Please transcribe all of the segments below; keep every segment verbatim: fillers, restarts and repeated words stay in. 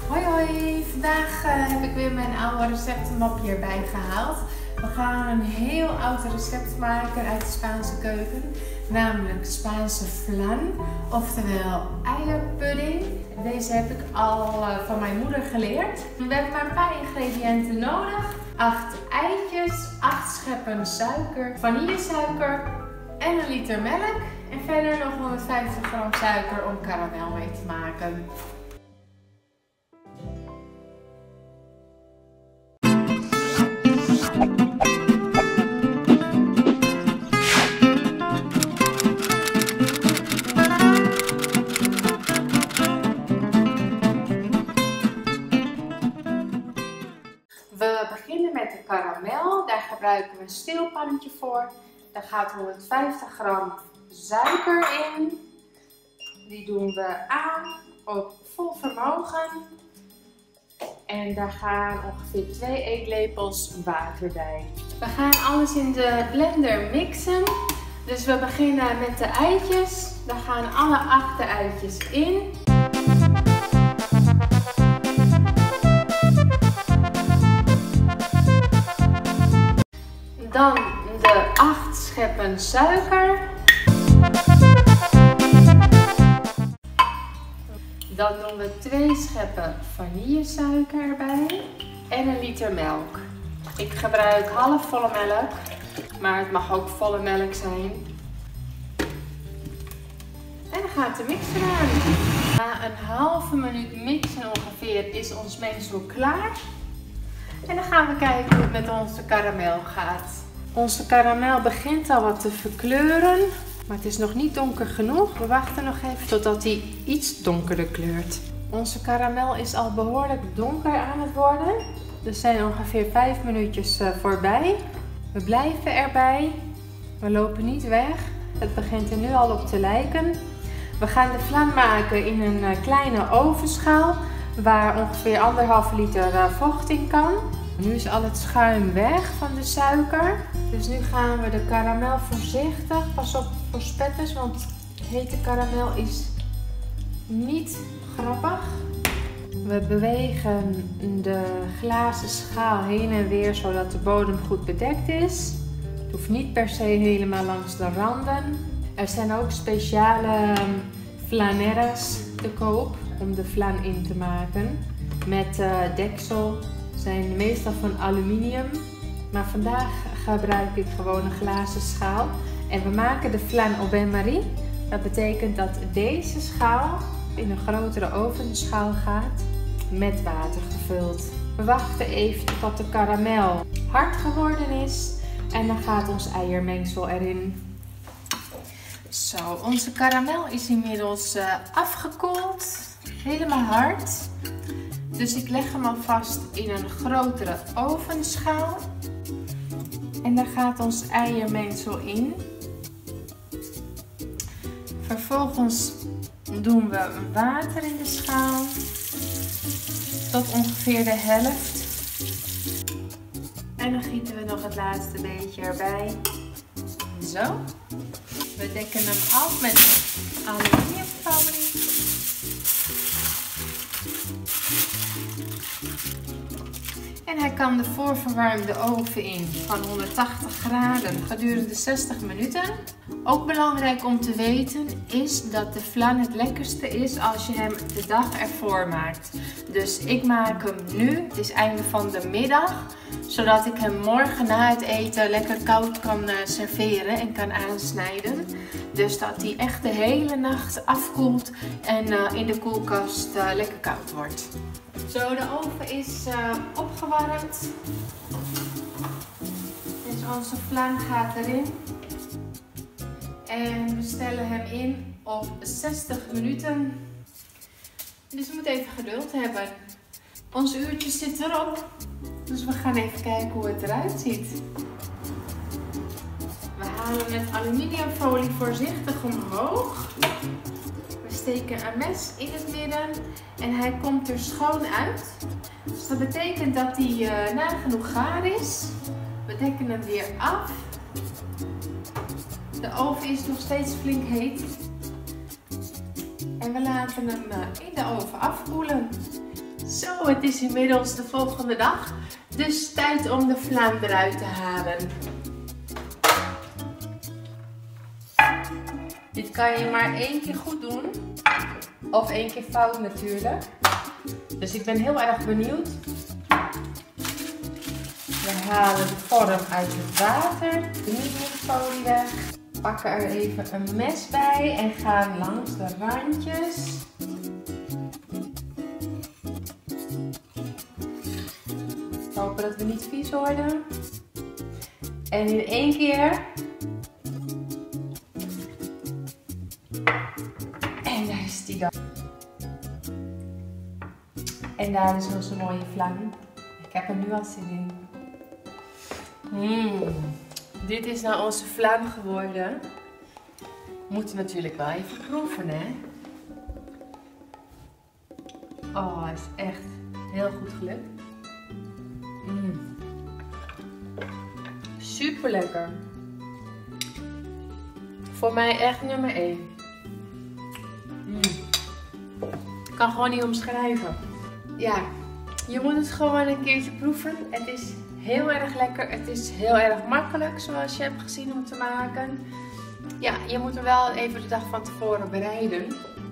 Hoi hoi, vandaag uh, heb ik weer mijn oude receptenmapje erbij gehaald. We gaan een heel oud recept maken uit de Spaanse keuken, namelijk Spaanse flan, oftewel eierpudding. Deze heb ik al uh, van mijn moeder geleerd. We hebben maar een paar ingrediënten nodig. acht eitjes, acht scheppen suiker, vanillesuiker en een liter melk. En verder nog honderdvijftig gram suiker om karamel mee te maken. We beginnen met de karamel. Daar gebruiken we een steelpannetje voor. Daar gaat honderdvijftig gram suiker in. Die doen we aan op vol vermogen. En daar gaan ongeveer twee eetlepels water bij. We gaan alles in de blender mixen. Dus we beginnen met de eitjes. Daar gaan alle acht eitjes in. Dan de acht scheppen suiker. Dan doen we twee scheppen vanillesuiker erbij en een liter melk. Ik gebruik half volle melk, maar het mag ook volle melk zijn. En dan gaat de mixer aan. Na een halve minuut mixen ongeveer is ons mengsel klaar. En dan gaan we kijken hoe het met onze karamel gaat. Onze karamel begint al wat te verkleuren, maar het is nog niet donker genoeg. We wachten nog even totdat hij iets donkerder kleurt. Onze karamel is al behoorlijk donker aan het worden. Er zijn ongeveer vijf minuutjes voorbij. We blijven erbij. We lopen niet weg. Het begint er nu al op te lijken. We gaan de flan maken in een kleine ovenschaal waar ongeveer anderhalve liter vocht in kan. Nu is al het schuim weg van de suiker. Dus nu gaan we de karamel voorzichtig, pas op voor spetters, want hete karamel is niet grappig. We bewegen de glazen schaal heen en weer zodat de bodem goed bedekt is. Het hoeft niet per se helemaal langs de randen. Er zijn ook speciale flaneras te koop om de flan in te maken. Met uh, deksel. Zijn meestal van aluminium, maar vandaag gebruik ik gewoon een glazen schaal. En we maken de flan au bain-marie. Dat betekent dat deze schaal in een grotere ovenschaal gaat met water gevuld. We wachten even tot de karamel hard geworden is en dan gaat ons eiermengsel erin. Zo, onze karamel is inmiddels uh, afgekoeld, helemaal hard. Dus ik leg hem alvast in een grotere ovenschaal. En daar gaat ons eiermengsel in. Vervolgens doen we water in de schaal. Tot ongeveer de helft. En dan gieten we nog het laatste beetje erbij. Zo. We dekken hem af met aluminiumfolie. En hij kan de voorverwarmde oven in van honderdtachtig graden gedurende zestig minuten. Ook belangrijk om te weten is dat de flan het lekkerste is als je hem de dag ervoor maakt. Dus ik maak hem nu, het is einde van de middag, zodat ik hem morgen na het eten lekker koud kan serveren en kan aansnijden. Dus dat hij echt de hele nacht afkoelt en uh, in de koelkast uh, lekker koud wordt. Zo, de oven is uh, opgewarmd. Dus onze flan gaat erin. En we stellen hem in op zestig minuten. Dus we moeten even geduld hebben. Ons uurtje zit erop. Dus we gaan even kijken hoe het eruit ziet. We halen met aluminiumfolie voorzichtig omhoog. We steken een mes in het midden en hij komt er schoon uit. Dus dat betekent dat hij uh, nagenoeg gaar is. We dekken hem weer af. De oven is nog steeds flink heet. En we laten hem in de oven afkoelen. Zo, het is inmiddels de volgende dag. Dus tijd om de vlam eruit te halen. Dit kan je maar één keer goed doen. Of één keer fout natuurlijk. Dus ik ben heel erg benieuwd. We halen de vorm uit het water. De mini-folie weg. Pakken er even een mes bij en gaan langs de randjes. Hopen dat we niet vies worden. En in één keer. En daar is die dan. En daar is onze mooie vlam. Ik heb er nu al zin in. Mm. Dit is nou onze vlam geworden. We moeten natuurlijk wel even proeven, hè. Oh, het is echt heel goed gelukt. Mm. Super lekker. Voor mij echt nummer één. Mm. Ik kan gewoon niet omschrijven. Ja, je moet het gewoon een keertje proeven. Het is heel erg lekker. Het is heel erg makkelijk, zoals je hebt gezien, om te maken. Ja, je moet er wel even de dag van tevoren bereiden.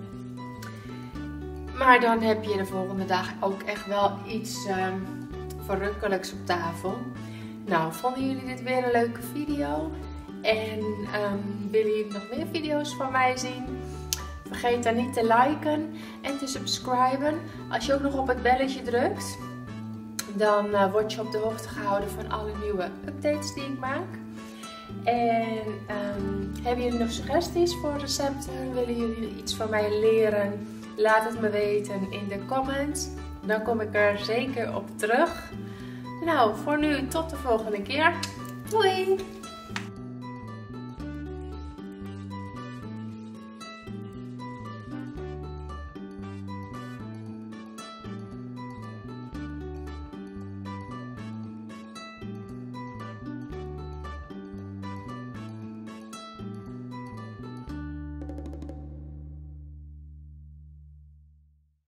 Maar dan heb je de volgende dag ook echt wel iets um, verrukkelijks op tafel. Nou, vonden jullie dit weer een leuke video? En um, willen jullie nog meer video's van mij zien? Vergeet dan niet te liken en te subscriben. Als je ook nog op het belletje drukt, dan uh, word je op de hoogte gehouden van alle nieuwe updates die ik maak. En um, hebben jullie nog suggesties voor recepten? Willen jullie iets van mij leren? Laat het me weten in de comments. Dan kom ik er zeker op terug. Nou, voor nu tot de volgende keer. Doei!